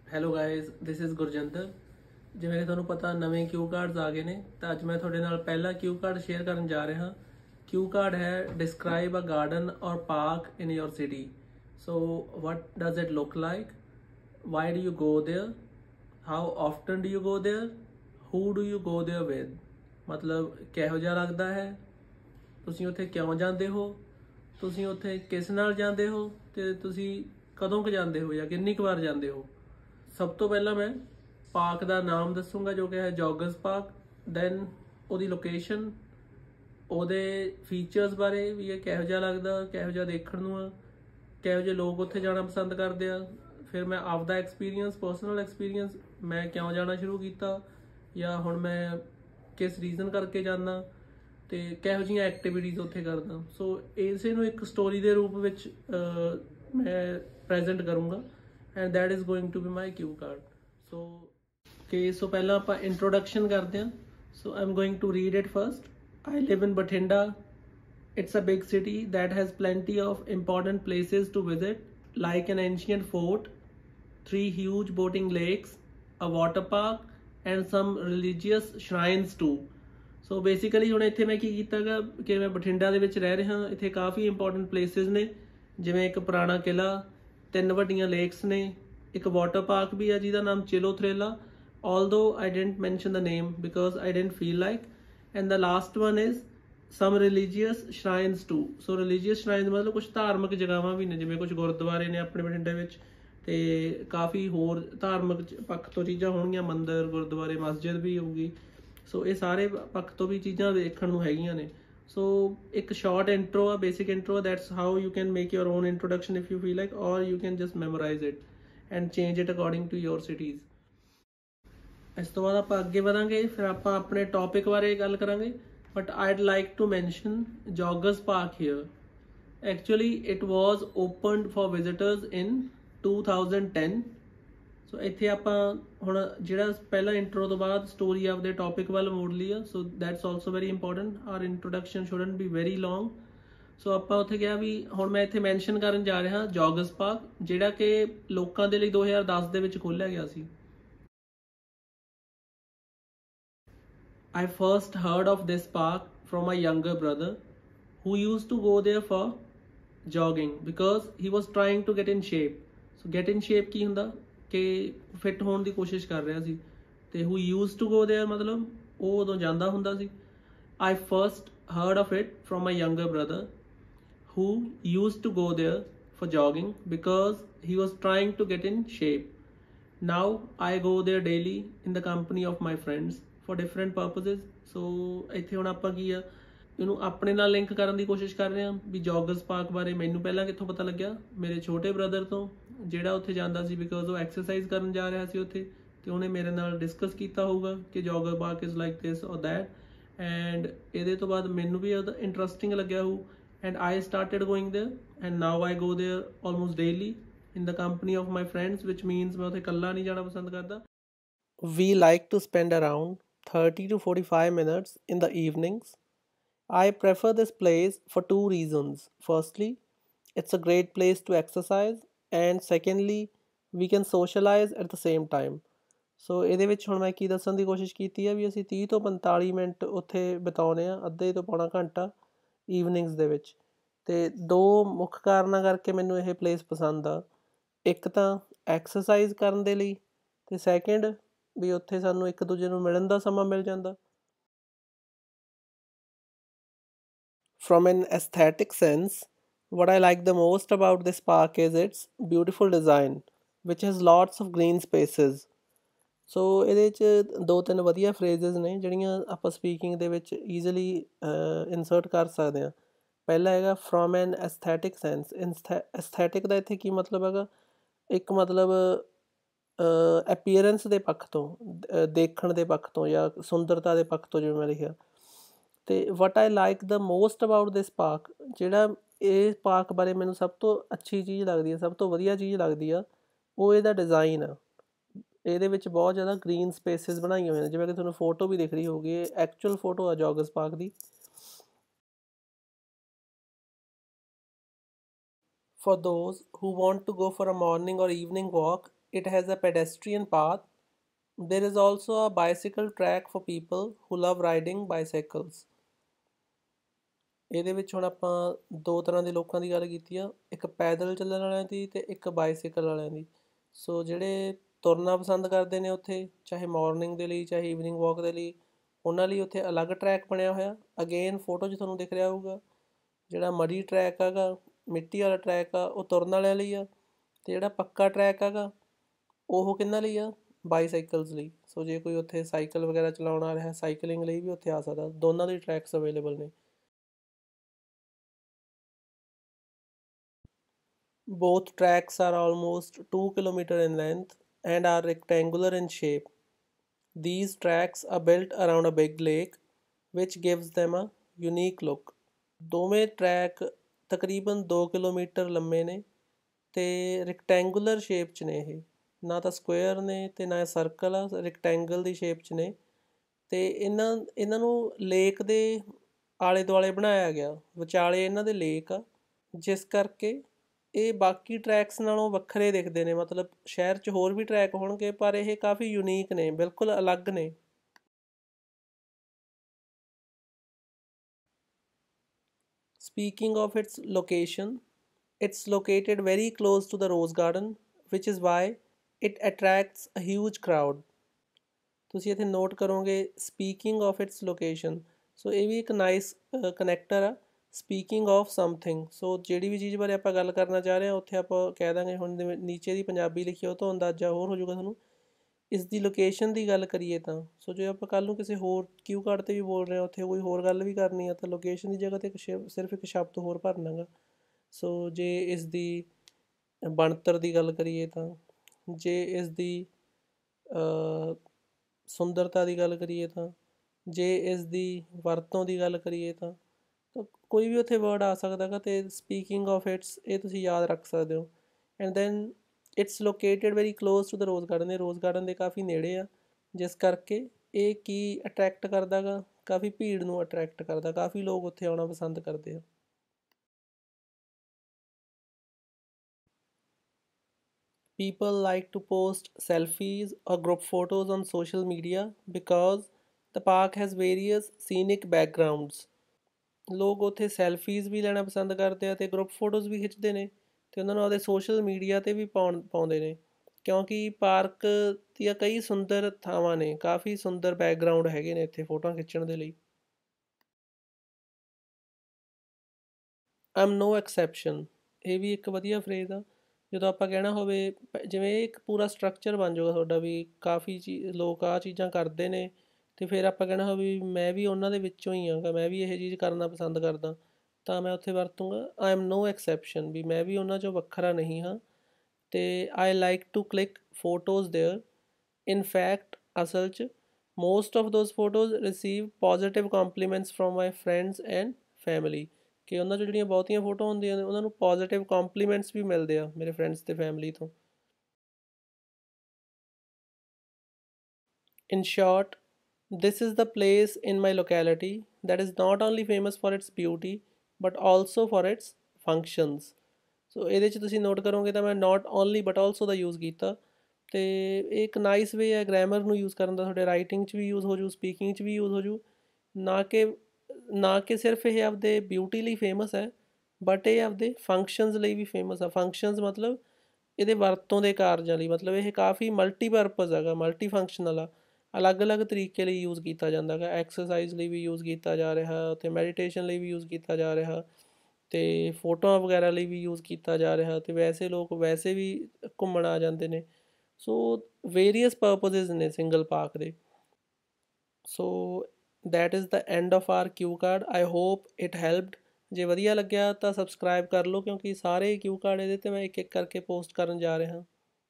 Hello guys, this is Gurjander. ਜਿਵੇਂ ਕਿ ਤੁਹਾਨੂੰ ਪਤਾ ਨਵੇਂ ਕਿਊ ਕਾਰਡਸ ਆ ਗਏ ਨੇ, ਤਾਂ ਅੱਜ ਮੈਂ ਤੁਹਾਡੇ ਨਾਲ ਪਹਿਲਾ ਕਿਊ ਕਾਰਡ ਸ਼ੇਅਰ ਕਰਨ ਜਾ ਰਿਹਾ ਹਾਂ। ਕਿਊ ਕਾਰਡ ਹੈ describe a garden or park in your city. So what does it look like, why do you go there, how often do you go there, who do you go there with. ਮਤਲਬ ਕਿਹੋ ਜਿਹਾ ਲੱਗਦਾ ਹੈ, ਤੁਸੀਂ ਉੱਥੇ ਕਿਉਂ ਜਾਂਦੇ ਹੋ, ਤੁਸੀਂ ਉੱਥੇ ਕਿਸ ਨਾਲ ਜਾਂਦੇ ਹੋ, ਅਤੇ ਤੁਸੀਂ ਕਦੋਂ ਕੁ ਜਾਂਦੇ ਹੋ ਜਾਂ ਕਿੰਨੀ ਕੁ ਵਾਰ ਜਾਂਦੇ ਹੋ। ਸਭ ਤੋਂ ਪਹਿਲਾਂ ਮੈਂ ਪਾਰਕ ਦਾ ਨਾਮ ਦੱਸੂੰਗਾ ਜੋ ਕਿ ਹੈ ਜੋਗਰਸ ਪਾਰਕ। ਦੈਨ ਉਹਦੀ ਲੋਕੇਸ਼ਨ, ਉਹਦੇ ਫੀਚਰਸ ਬਾਰੇ ਵੀ ਇਹ ਕਿਹੋ ਜਿਹਾ ਲੱਗਦਾ, ਕਿਹੋ ਜਿਹਾ ਦੇਖਣ ਨੂੰ ਆ, ਕਿਹੋ ਜਿਹੇ ਲੋਕ ਉੱਥੇ ਜਾਣਾ ਪਸੰਦ ਕਰਦੇ ਆ। ਫਿਰ ਮੈਂ ਆਪਦਾ ਐਕਸਪੀਰੀਅੰਸ, ਪਰਸਨਲ ਐਕਸਪੀਰੀਅੰਸ, ਮੈਂ ਕਿਉਂ ਜਾਣਾ ਸ਼ੁਰੂ ਕੀਤਾ ਜਾਂ ਹੁਣ ਮੈਂ ਕਿਸ ਰੀਜ਼ਨ ਕਰਕੇ ਜਾਂਦਾ ਅਤੇ ਕਿਹੋ ਜਿਹੀਆਂ ਐਕਟੀਵਿਟੀਜ਼ ਉੱਥੇ ਕਰਦਾ। ਸੋ ਇਸੇ ਨੂੰ ਇੱਕ ਸਟੋਰੀ ਦੇ ਰੂਪ ਵਿੱਚ ਮੈਂ ਪ੍ਰੈਜ਼ੈਂਟ ਕਰੂੰਗਾ and that is going to be my cue card. So ਪਹਿਲਾਂ ਆਪਾਂ ਇੰਟਰੋਡਕਸ਼ਨ ਕਰਦੇ ਹਾਂ। So I am going to read it first. I live in Bathinda. It's a big city that has plenty of important places to visit, like an ancient fort, 3 huge boating lakes, a water park, and some religious shrines too. So basically ਹੁਣ ਇੱਥੇ ਮੈਂ ਕੀ ਕੀਤਾ ਗਾ ਕਿ ਮੈਂ ਬਠਿੰਡਾ ਦੇ ਵਿੱਚ ਰਹਿ ਰਿਹਾ। ਇੱਥੇ ਕਾਫੀ ਇੰਪੋਰਟੈਂਟ ਪਲੇਸਿਸ ਨੇ, ਜਿਵੇਂ ਇੱਕ ਪੁਰਾਣਾ ਕਿਲ੍ਹਾ, 3 ਵੱਡੀਆਂ ਲੇਕਸ ਨੇ, ਇੱਕ ਵਾਟਰ ਪਾਰਕ ਵੀ ਆ ਜਿਹਦਾ ਨਾਮ Chiloe ਥਰੇਲਾ, although I didn't mention the name because I didn't feel like. And the last one is some religious shrines too. So religious shrines ਮਤਲਬ ਕੁਛ ਧਾਰਮਿਕ ਜਗ੍ਹਾਵਾਂ ਵੀ ਨੇ, ਜਿਵੇਂ ਕੁਛ ਗੁਰਦੁਆਰੇ ਨੇ ਆਪਣੇ ਬਠਿੰਡੇ ਵਿੱਚ, ਅਤੇ ਕਾਫੀ ਹੋਰ ਧਾਰਮਿਕ ਪੱਖ ਤੋਂ ਚੀਜ਼ਾਂ ਹੋਣਗੀਆਂ, ਮੰਦਿਰ, ਗੁਰਦੁਆਰੇ, ਮਸਜਿਦ ਵੀ ਹੋਊਗੀ। ਸੋ ਇਹ ਸਾਰੇ ਪੱਖ ਤੋਂ ਵੀ ਚੀਜ਼ਾਂ ਦੇਖਣ ਨੂੰ ਹੈਗੀਆਂ ਨੇ। ਸੋ ਇੱਕ ਸ਼ਾਰਟ ਇੰਟਰੋ ਆ, ਬੇਸਿਕ ਇੰਟਰੋ ਆ। That's how you can make your own introduction if you feel like, or you can just memorise it and change it according to your cities. ਇਸ ਤੋਂ ਬਾਅਦ ਆਪਾਂ ਅੱਗੇ ਵਧਾਂਗੇ, ਫਿਰ ਆਪਾਂ ਆਪਣੇ ਟੌਪਿਕ ਬਾਰੇ ਗੱਲ ਕਰਾਂਗੇ। But I'd like to mention joggers park here. Actually it was opened for visitors in 2010। So ਇੱਥੇ ਆਪਾਂ ਹੁਣ ਜਿਹੜਾ ਪਹਿਲਾਂ ਇੰਟਰੋ ਤੋਂ ਬਾਅਦ ਸਟੋਰੀ ਆਪਦੇ ਟੌਪਿਕ ਵੱਲ ਮੋੜ ਲਈ ਆ। So that's also very important. Our introduction shouldn't be very long. So ਆਪਾਂ ਉੱਥੇ ਕਿਹਾ ਵੀ ਹੁਣ ਮੈਂ ਇੱਥੇ ਮੈਂਸ਼ਨ ਕਰਨ ਜਾ ਰਿਹਾ ਜੋਗਰਸ ਪਾਰਕ, ਜਿਹੜਾ ਕਿ ਲੋਕਾਂ ਦੇ ਲਈ 2010 ਦੇ ਵਿੱਚ ਖੋਲ੍ਹਿਆ ਗਿਆ ਸੀ। I first heard of this park from my younger brother, who used to go there for jogging because he was trying to get in shape. So get in shape ਕੀ ਹੁੰਦਾ ਕਿ ਫਿੱਟ ਹੋਣ ਦੀ ਕੋਸ਼ਿਸ਼ ਕਰ ਰਿਹਾ ਸੀ, ਤੇ who used to go there ਮਤਲਬ ਉਹ ਉਦੋਂ ਜਾਂਦਾ ਹੁੰਦਾ ਸੀ। I first heard of it from my younger brother, who used to go there for jogging because he was trying to get in shape. Now I go there daily in the company of my friends for different purposes. So ਇੱਥੇ ਹੁਣ ਆਪਾਂ ਕੀ ਆ, ਇਹਨੂੰ ਆਪਣੇ ਨਾਲ link ਕਰਨ ਦੀ ਕੋਸ਼ਿਸ਼ ਕਰ ਰਹੇ ਹਾਂ ਵੀ ਜੋਗਰਸ ਪਾਰਕ ਬਾਰੇ ਮੈਨੂੰ ਪਹਿਲਾਂ ਕਿੱਥੋਂ ਪਤਾ ਲੱਗਿਆ, ਮੇਰੇ ਛੋਟੇ ਬ੍ਰਦਰ ਤੋਂ, ਜਿਹੜਾ ਉੱਥੇ ਜਾਂਦਾ ਸੀ ਬਿਕੋਜ਼ ਉਹ ਐਕਸਰਸਾਈਜ਼ ਕਰਨ ਜਾ ਰਿਹਾ ਸੀ ਉੱਥੇ, ਅਤੇ ਉਹਨੇ ਮੇਰੇ ਨਾਲ ਡਿਸਕਸ ਕੀਤਾ ਹੋਊਗਾ ਕਿ jogger park is like this or that, and ਇਹਦੇ ਤੋਂ ਬਾਅਦ ਮੈਨੂੰ ਵੀ ਉਹਦਾ ਇੰਟਰਸਟਿੰਗ ਲੱਗਿਆ ਹੋਊ and I started going there and now I go there almost daily in the company of my friends, which means मैं उसे कल्ला नहीं जाना पसंद करता. We like to spend around 30 to 45 minutes in the evenings. I prefer this place for 2 reasons. Firstly, it's a great place to exercise, and secondly, we can socialize at the same time. ਸੋ ਇਹਦੇ ਵਿੱਚ ਹੁਣ ਮੈਂ ਕੀ ਦੱਸਣ ਦੀ ਕੋਸ਼ਿਸ਼ ਕੀਤੀ ਹੈ ਵੀ ਅਸੀਂ 30 ਤੋਂ 45 ਮਿੰਟ ਉੱਥੇ ਬਿਤਾਉਂਦੇ ਹਾਂ, ਅੱਧੇ ਤੋਂ ਪੌਣਾ ਘੰਟਾ ਈਵਨਿੰਗਸ ਦੇ ਵਿੱਚ। ਅਤੇ 2 ਮੁੱਖ ਕਾਰਨਾਂ ਕਰਕੇ ਮੈਨੂੰ ਇਹ ਪਲੇਸ ਪਸੰਦ ਆ। ਇੱਕ ਤਾਂ ਐਕਸਰਸਾਈਜ਼ ਕਰਨ ਦੇ ਲਈ, ਅਤੇ ਸੈਕਿੰਡ ਵੀ ਉੱਥੇ ਸਾਨੂੰ ਇੱਕ ਦੂਜੇ ਨੂੰ ਮਿਲਣ ਦਾ ਸਮਾਂ ਮਿਲ ਜਾਂਦਾ। From an aesthetic sense, what I like the most about this park is its beautiful design, which has lots of green spaces. ਸੋ ਇਹਦੇ 'ਚ 2-3 ਵਧੀਆ ਫਰੇਜ਼ਸ ਨੇ ਜਿਹੜੀਆਂ ਆਪਾਂ ਸਪੀਕਿੰਗ ਦੇ ਵਿੱਚ ਈਜ਼ੀਲੀ ਇਨਸਰਟ ਕਰ ਸਕਦੇ ਹਾਂ। ਪਹਿਲਾ ਹੈਗਾ from an aesthetic sense. Aesthetic ਦਾ ਇੱਥੇ ਕੀ ਮਤਲਬ ਹੈਗਾ, ਇੱਕ ਮਤਲਬ ਅਪੀਅਰੈਂਸ ਦੇ ਪੱਖ ਤੋਂ, ਦੇਖਣ ਦੇ ਪੱਖ ਤੋਂ ਜਾਂ ਸੁੰਦਰਤਾ ਦੇ ਪੱਖ ਤੋਂ, ਜਿਵੇਂ ਮੈਂ ਲਿਖਿਆ। ਅਤੇ what I like the most about this park, ਜਿਹੜਾ ਇਹ ਪਾਰਕ ਬਾਰੇ ਮੈਨੂੰ ਸਭ ਤੋਂ ਅੱਛੀ ਚੀਜ਼ ਲੱਗਦੀ ਆ, ਸਭ ਤੋਂ ਵਧੀਆ ਚੀਜ਼ ਲੱਗਦੀ ਆ, ਉਹ ਇਹਦਾ ਡਿਜ਼ਾਈਨ ਆ। ਇਹਦੇ ਵਿੱਚ ਬਹੁਤ ਜ਼ਿਆਦਾ ਗ੍ਰੀਨ ਸਪੇਸਿਸ ਬਣਾਈਆਂ ਹੋਈਆਂ ਨੇ, ਜਿਵੇਂ ਕਿ ਤੁਹਾਨੂੰ ਫੋਟੋ ਵੀ ਦਿਖ ਰਹੀ ਹੋਊਗੀ, ਇਹ ਐਕਚੁਅਲ ਫੋਟੋ ਆ ਜੋਗਰਸ ਪਾਰਕ ਦੀ। For those who want to go for a morning or evening walk, It has a pedestrian path. There is also a bicycle track for people who love riding bicycles. ਇਹਦੇ ਵਿੱਚ ਹੁਣ ਆਪਾਂ ਦੋ ਤਰ੍ਹਾਂ ਦੇ ਲੋਕਾਂ ਦੀ ਗੱਲ ਕੀਤੀ ਆ, ਇੱਕ ਪੈਦਲ ਚੱਲਣ ਵਾਲਿਆਂ ਦੀ ਅਤੇ ਇੱਕ ਬਾਈਸਾਈਕਲ ਵਾਲਿਆਂ ਦੀ। ਸੋ ਜਿਹੜੇ ਤੁਰਨਾ ਪਸੰਦ ਕਰਦੇ ਨੇ ਉੱਥੇ, ਚਾਹੇ ਮੋਰਨਿੰਗ ਦੇ ਲਈ ਚਾਹੇ ਈਵਨਿੰਗ ਵਾਕ ਦੇ ਲਈ, ਉਹਨਾਂ ਲਈ ਉੱਥੇ ਅਲੱਗ ਟਰੈਕ ਬਣਿਆ ਹੋਇਆ। ਅਗੇਨ ਫੋਟੋ 'ਚ ਤੁਹਾਨੂੰ ਦਿਖ ਰਿਹਾ ਹੋਊਗਾ, ਜਿਹੜਾ ਮਡੀ ਟਰੈਕ ਹੈਗਾ, ਮਿੱਟੀ ਵਾਲਾ ਟਰੈਕ ਆ, ਉਹ ਤੁਰਨ ਵਾਲਿਆਂ ਲਈ ਆ, ਅਤੇ ਜਿਹੜਾ ਪੱਕਾ ਟਰੈਕ ਹੈਗਾ ਉਹ ਕਿਹਨਾਂ ਲਈ ਆ, ਬਾਈਸਾਈਕਲਸ ਲਈ। ਸੋ ਜੇ ਕੋਈ ਉੱਥੇ ਸਾਈਕਲ ਵਗੈਰਾ ਚਲਾਉਣ ਆ ਰਿਹਾ, ਸਾਈਕਲਿੰਗ ਲਈ ਵੀ ਉੱਥੇ ਆ ਸਕਦਾ। ਦੋਨਾਂ ਦੇ ਟਰੈਕਸ ਅਵੇਲੇਬਲ ਨੇ। Both tracks are almost 2 kilometers in length and are rectangular in shape. These tracks are built around a big lake, which gives them a unique look. ਦੋਵੇਂ ਟਰੈਕ ਤਕਰੀਬਨ 2 ਕਿਲੋਮੀਟਰ ਲੰਮੇ ਨੇ ਅਤੇ ਰੈਕਟੈਂਗੂਲਰ ਸ਼ੇਪ 'ਚ ਨੇ। ਇਹ ਨਾ ਤਾਂ ਸਕੁਏਅਰ ਨੇ ਅਤੇ ਨਾ ਸਰਕਲ ਆ, ਰੈਕਟੈਂਗਲ ਦੀ ਸ਼ੇਪ 'ਚ ਨੇ। ਅਤੇ ਇਹਨਾਂ ਨੂੰ ਲੇਕ ਦੇ ਆਲੇ ਦੁਆਲੇ ਬਣਾਇਆ ਗਿਆ, ਵਿਚਾਲੇ ਇਹਨਾਂ ਦੇ ਲੇਕ ਆ, ਜਿਸ ਕਰਕੇ ਇਹ ਬਾਕੀ ਟਰੈਕਸ ਨਾਲੋਂ ਵੱਖਰੇ ਦਿਖਦੇ ਨੇ। ਮਤਲਬ ਸ਼ਹਿਰ 'ਚ ਹੋਰ ਵੀ ਟਰੈਕ ਹੋਣਗੇ ਪਰ ਇਹ ਕਾਫੀ ਯੂਨੀਕ ਨੇ, ਬਿਲਕੁਲ ਅਲੱਗ ਨੇ। Speaking of its location, it's located very close to the Rose Garden, which is why it attracts a huge crowd. ਤੁਸੀਂ ਇੱਥੇ ਨੋਟ ਕਰੋਗੇ speaking of its location, so ਇਹ ਵੀ ਇੱਕ ਨਾਈਸ ਕਨੈਕਟਰ ਆ। ਸਪੀਕਿੰਗ ਆਫ ਸਮਥਿੰਗ, ਸੋ ਜਿਹੜੀ ਵੀ ਚੀਜ਼ ਬਾਰੇ ਆਪਾਂ ਗੱਲ ਕਰਨਾ ਚਾਹ ਰਹੇ ਹਾਂ ਉੱਥੇ ਆਪਾਂ ਕਹਿ ਦਾਂਗੇ। ਹੁਣ ਜਿਵੇਂ ਨੀਚੇ ਦੀ ਪੰਜਾਬੀ ਲਿਖੀ ਉਹ ਤੋਂ ਅੰਦਾਜ਼ਾ ਹੋਰ ਹੋ ਜਾਊਗਾ ਤੁਹਾਨੂੰ। ਇਸ ਦੀ ਲੋਕੇਸ਼ਨ ਦੀ ਗੱਲ ਕਰੀਏ ਤਾਂ, ਸੋ ਜੇ ਆਪਾਂ ਕੱਲ੍ਹ ਨੂੰ ਕਿਸੇ ਹੋਰ ਕਿਊ ਕਾਰਡ 'ਤੇ ਵੀ ਬੋਲ ਰਹੇ ਹਾਂ, ਉੱਥੇ ਕੋਈ ਹੋਰ ਗੱਲ ਵੀ ਕਰਨੀ ਆ, ਤਾਂ ਲੋਕੇਸ਼ਨ ਦੀ ਜਗ੍ਹਾ 'ਤੇ ਸਿਰਫ ਇੱਕ ਸ਼ਬਦ ਹੋਰ ਭਰਨਾ ਗਾ। ਸੋ ਜੇ ਇਸ ਦੀ ਬਣਤਰ ਦੀ ਗੱਲ ਕਰੀਏ ਤਾਂ, ਜੇ ਇਸ ਦੀ ਸੁੰਦਰਤਾ ਦੀ ਗੱਲ ਕਰੀਏ ਤਾਂ, ਜੇ ਇਸ ਦੀ ਵਰਤੋਂ ਦੀ ਗੱਲ ਕਰੀਏ ਤਾਂ ਕੋਈ ਵੀ ਉੱਥੇ ਵਰਡ ਆ ਸਕਦਾ ਗਾ। ਅਤੇ ਸਪੀਕਿੰਗ ਆਫ ਇਟਸ ਇਹ ਤੁਸੀਂ ਯਾਦ ਰੱਖ ਸਕਦੇ ਹੋ। And then it's located very close to the rose garden, ਇਹ ਰੋਜ਼ ਗਾਰਡਨ ਦੇ ਕਾਫੀ ਨੇੜੇ ਆ, ਜਿਸ ਕਰਕੇ ਇਹ ਕੀ ਅਟਰੈਕਟ ਕਰਦਾ ਗਾ, ਕਾਫੀ ਭੀੜ ਨੂੰ ਅਟਰੈਕਟ ਕਰਦਾ, ਕਾਫੀ ਲੋਕ ਉੱਥੇ ਆਉਣਾ ਪਸੰਦ ਕਰਦੇ ਆ। People like to post selfies or group photos on social media because the park has various scenic backgrounds. ਲੋਕ ਉੱਥੇ ਸੈਲਫੀਜ਼ ਵੀ ਲੈਣਾ ਪਸੰਦ ਕਰਦੇ ਆ ਅਤੇ ਗਰੁੱਪ ਫੋਟੋਜ਼ ਵੀ ਖਿੱਚਦੇ ਨੇ, ਅਤੇ ਉਹਨਾਂ ਨੂੰ ਆਪਦੇ ਸੋਸ਼ਲ ਮੀਡੀਆ 'ਤੇ ਵੀ ਪਾਉਂਦੇ ਨੇ, ਕਿਉਂਕਿ ਪਾਰਕ ਦੀਆਂ ਕਈ ਸੁੰਦਰ ਥਾਵਾਂ ਨੇ, ਕਾਫੀ ਸੁੰਦਰ ਬੈਕਗਰਾਊਂਡ ਹੈਗੇ ਨੇ ਇੱਥੇ ਫੋਟੋਆਂ ਖਿੱਚਣ ਦੇ ਲਈ। ਆਮ ਨੋ ਐਕਸੈਪਸ਼ਨ, ਇਹ ਵੀ ਇੱਕ ਵਧੀਆ ਫਰੇਜ਼ ਆ। ਜਦੋਂ ਆਪਾਂ ਕਹਿਣਾ ਹੋਵੇ, ਜਿਵੇਂ ਇਹ ਇੱਕ ਪੂਰਾ ਸਟਰਕਚਰ ਬਣ ਜਾਊਗਾ ਤੁਹਾਡਾ ਵੀ ਕਾਫੀ ਲੋਕ ਆਹ ਚੀਜ਼ਾਂ ਕਰਦੇ ਨੇ, ਅਤੇ ਫਿਰ ਆਪਾਂ ਕਹਿਣਾ ਹੋਵੇ ਵੀ ਮੈਂ ਵੀ ਉਹਨਾਂ ਦੇ ਵਿੱਚੋਂ ਹੀ ਹਾਂ, ਮੈਂ ਵੀ ਇਹ ਚੀਜ਼ ਕਰਨਾ ਪਸੰਦ ਕਰਦਾ, ਤਾਂ ਮੈਂ ਉੱਥੇ ਵਰਤੂੰਗਾ ਆਈ ਐਮ ਨੋ ਐਕਸੈਪਸ਼ਨ, ਵੀ ਮੈਂ ਵੀ ਉਹਨਾਂ 'ਚੋਂ ਵੱਖਰਾ ਨਹੀਂ ਹਾਂ। ਅਤੇ I like to click photos there. In fact ਅਸਲ 'ਚ most of those photos receive positive compliments from my friends and family, ਕਿ ਉਹਨਾਂ 'ਚੋਂ ਜਿਹੜੀਆਂ ਬਹੁਤੀਆਂ ਫੋਟੋ ਹੁੰਦੀਆਂ ਨੇ ਉਹਨਾਂ ਨੂੰ ਪੋਜ਼ੀਟਿਵ ਕੰਪਲੀਮੈਂਟਸ ਵੀ ਮਿਲਦੇ ਆ ਮੇਰੇ ਫਰੈਂਡਸ ਅਤੇ ਫੈਮਿਲੀ ਤੋਂ। In short, this is the place in my locality that is not only famous for its beauty but also for its functions. ਸੋ ਇਹਦੇ 'ਚ ਤੁਸੀਂ ਨੋਟ ਕਰੋਗੇ ਤਾਂ ਮੈਂ ਨਾਟ ਓਨਲੀ ਬਟ ਆਲਸੋ ਦਾ ਯੂਜ਼ ਕੀਤਾ, ਅਤੇ ਇਹ ਇੱਕ ਨਾਈਸ ਵੇ ਹੈ ਗ੍ਰਾਮਰ ਨੂੰ ਯੂਜ਼ ਕਰਨ ਦਾ। ਤੁਹਾਡੇ ਰਾਈਟਿੰਗ 'ਚ ਵੀ ਯੂਜ਼ ਹੋ ਜੂ, ਸਪੀਕਿੰਗ 'ਚ ਵੀ ਯੂਜ਼ ਹੋ ਜੂ। ਨਾ ਕਿ ਸਿਰਫ ਇਹ ਆਪਦੇ ਬਿਊਟੀ ਲਈ ਫੇਮਸ ਹੈ, ਬਟ ਇਹ ਆਪਦੇ ਫੰਕਸ਼ਨਸ ਲਈ ਵੀ ਫੇਮਸ ਆ। ਫੰਕਸ਼ਨਸ ਮਤਲਬ ਇਹਦੇ ਵਰਤੋਂ ਦੇ ਕਾਰਜਾਂ ਲਈ, ਮਤਲਬ ਇਹ ਕਾਫੀ ਮਲਟੀਪਰਪਜ਼ ਹੈਗਾ, ਮਲਟੀ ਫੰਕਸ਼ਨਲ ਆ। ਅਲੱਗ-ਅਲੱਗ ਤਰੀਕੇ ਲਈ ਯੂਜ਼ ਕੀਤਾ ਜਾਂਦਾ ਗਾ। ਐਕਸਰਸਾਈਜ਼ ਲਈ ਵੀ ਯੂਜ਼ ਕੀਤਾ ਜਾ ਰਿਹਾ, ਅਤੇ ਮੈਡੀਟੇਸ਼ਨ ਲਈ ਵੀ ਯੂਜ਼ ਕੀਤਾ ਜਾ ਰਿਹਾ, ਅਤੇ ਫੋਟੋਆਂ ਵਗੈਰਾ ਲਈ ਵੀ ਯੂਜ਼ ਕੀਤਾ ਜਾ ਰਿਹਾ, ਅਤੇ ਵੈਸੇ ਲੋਕ ਵੈਸੇ ਵੀ ਘੁੰਮਣ ਆ ਜਾਂਦੇ ਨੇ। ਸੋ ਵੇਰੀਅਸ ਪਰਪਜ਼ਿਜ਼ ਨੇ ਸਿੰਗਲ ਪਾਰਕ ਦੇ। So that is the end of R Q card. I hope it helped. ਜੇ ਵਧੀਆ ਲੱਗਿਆ ਤਾਂ ਸਬਸਕ੍ਰਾਈਬ ਕਰ ਲਓ, ਕਿਉਂਕਿ ਸਾਰੇ ਕਿਊ ਕਾਰਡ ਇਹਦੇ 'ਤੇ ਮੈਂ ਇੱਕ ਇੱਕ ਕਰਕੇ ਪੋਸਟ ਕਰਨ ਜਾ ਰਿਹਾ।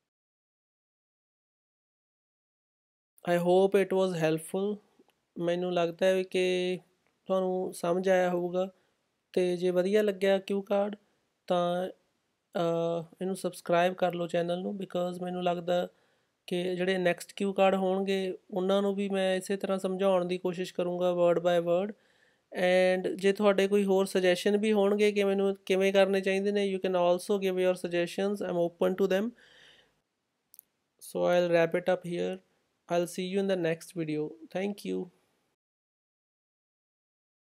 I hope it was helpful. ਮੈਨੂੰ ਲੱਗਦਾ ਹੈ ਕਿ ਤੁਹਾਨੂੰ ਸਮਝ ਆਇਆ ਹੋਊਗਾ, ਅਤੇ ਜੇ ਵਧੀਆ ਲੱਗਿਆ ਕਿਊ ਕਾਰਡ ਤਾਂ ਇਹਨੂੰ ਸਬਸਕ੍ਰਾਈਬ ਕਰ ਲਓ ਚੈਨਲ ਨੂੰ, ਬਿਕੋਜ਼ ਮੈਨੂੰ ਲੱਗਦਾ ਕਿ ਜਿਹੜੇ ਨੈਕਸਟ ਕਿਊ ਕਾਰਡ ਹੋਣਗੇ ਉਹਨਾਂ ਨੂੰ ਵੀ ਮੈਂ ਇਸੇ ਤਰ੍ਹਾਂ ਸਮਝਾਉਣ ਦੀ ਕੋਸ਼ਿਸ਼ ਕਰੂੰਗਾ ਵਰਡ ਬਾਏ ਵਰਡ। ਐਂਡ ਜੇ ਤੁਹਾਡੇ ਕੋਈ ਹੋਰ ਸੁਜੈਸ਼ਨ ਵੀ ਹੋਣਗੇ ਕਿ ਮੈਨੂੰ ਕਿਵੇਂ ਕਰਨੇ ਚਾਹੀਦੇ ਨੇ, you can also give your suggestions, I am open to them. So I'll wrap it up here. I'll see you in the next video. Thank you.